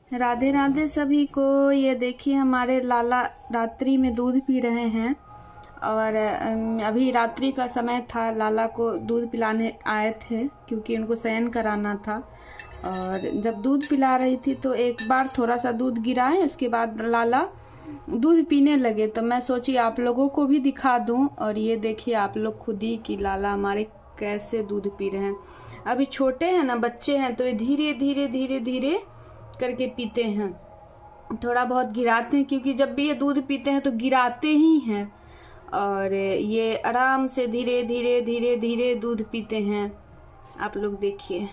राधे राधे सभी को। ये देखिए हमारे लाला रात्रि में दूध पी रहे हैं और अभी रात्रि का समय था। लाला को दूध पिलाने आए थे क्योंकि उनको शयन कराना था। और जब दूध पिला रही थी तो एक बार थोड़ा सा दूध गिराए, उसके बाद लाला दूध पीने लगे। तो मैं सोची आप लोगों को भी दिखा दूं। और ये देखिए आप लोग खुद ही कि लाला हमारे कैसे दूध पी रहे हैं। अभी छोटे हैं ना, बच्चे हैं, तो ये धीरे धीरे धीरे धीरे करके पीते हैं। थोड़ा बहुत गिराते हैं क्योंकि जब भी ये दूध पीते हैं तो गिराते ही हैं। और ये आराम से धीरे धीरे धीरे धीरे दूध पीते हैं। आप लोग देखिए।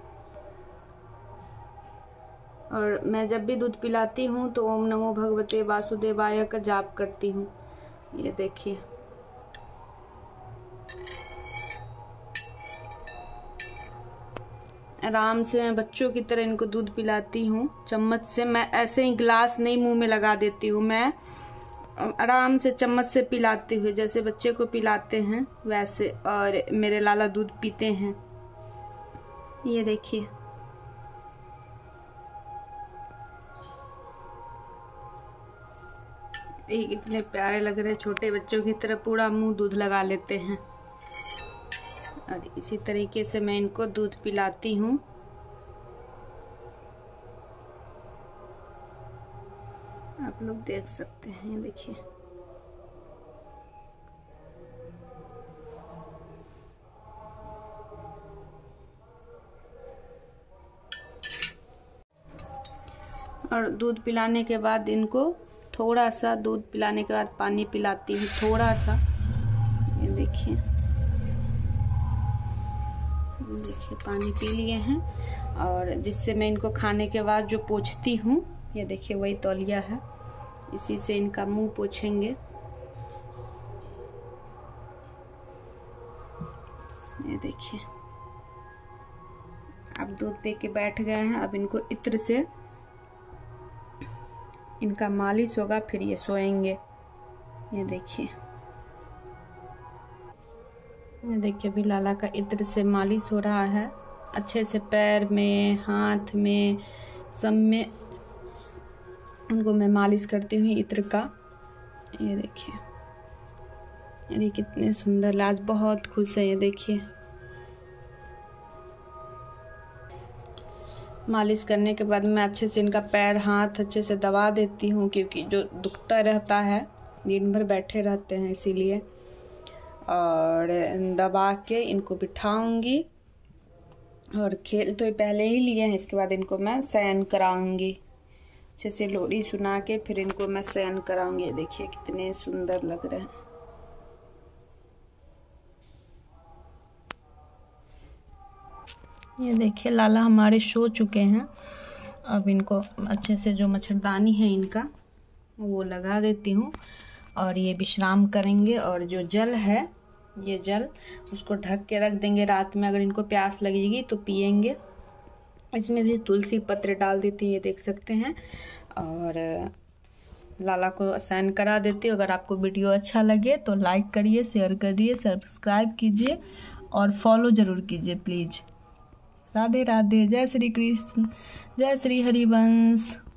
और मैं जब भी दूध पिलाती हूँ तो ओम नमो भगवते वासुदेवाय का जाप करती हूँ। ये देखिए। आराम से मैं बच्चों की तरह इनको दूध पिलाती हूँ चम्मच से। मैं ऐसे ही ग्लास नहीं मुंह में लगा देती हूँ, मैं आराम से चम्मच से पिलाती हूँ जैसे बच्चे को पिलाते हैं वैसे। और मेरे लाला दूध पीते हैं। ये देखिए। ये कितने प्यारे लग रहे हैं, छोटे बच्चों की तरह पूरा मुंह दूध लगा लेते हैं। और इसी तरीके से मैं इनको दूध पिलाती हूँ। आप लोग देख सकते हैं, देखिए। और दूध पिलाने के बाद इनको थोड़ा सा, दूध पिलाने के बाद पानी पिलाती हूँ थोड़ा सा। ये देखिए, देखिए पानी पी लिए हैं। और जिससे मैं इनको खाने के बाद जो पोंछती हूँ, ये देखिए वही तौलिया है, इसी से इनका मुंह पोंछेंगे। ये देखिए। अब दूध पी के बैठ गए हैं। अब इनको इत्र से इनका मालिश होगा, फिर ये सोएंगे। ये देखिए। ये देखिए अभी लाला का इत्र से मालिश हो रहा है अच्छे से, पैर में, हाथ में, सब में उनको मैं मालिश करती हूँ इत्र का। ये देखिए। अरे कितने सुंदर, लाज बहुत खुश है। ये देखिए। मालिश करने के बाद मैं अच्छे से इनका पैर हाथ अच्छे से दबा देती हूँ क्योंकि जो दुखता रहता है, दिन भर बैठे रहते हैं इसीलिए। और दबा के इनको बिठाऊंगी। और खेल तो पहले ही लिए हैं, इसके बाद इनको मैं शयन कराऊंगी। अच्छे से लोरी सुना के फिर इनको मैं शयन कराऊंगी। देखिए कितने सुंदर लग रहे हैं। ये देखिए लाला हमारे सो चुके हैं। अब इनको अच्छे से जो मच्छरदानी है इनका वो लगा देती हूँ और ये विश्राम करेंगे। और जो जल है, ये जल उसको ढक के रख देंगे। रात में अगर इनको प्यास लगेगी तो पिएंगे। इसमें भी तुलसी पत्र डाल देती हूँ, ये देख सकते हैं। और लाला को शयन करा देती हूँ। अगर आपको वीडियो अच्छा लगे तो लाइक करिए, शेयर करिए, सब्सक्राइब कीजिए और फॉलो ज़रूर कीजिए प्लीज़। राधे राधे। जय श्री कृष्ण, जय श्री हरिवंश।